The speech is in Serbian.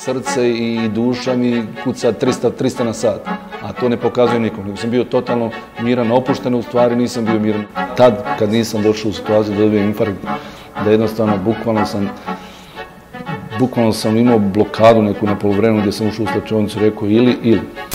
srce i duša mi kuca 300 na sat, a to ne pokazuje nikom. Nego sam bio totalno miran, opušten, u stvari nisam bio miran. Tad, kad nisam došao u situaciju da dobijem infarkt, da jednostavno, bukvalno sam imao blokadu neku na poluvremenu gdje sam ušao u slačionicu i rekao ili.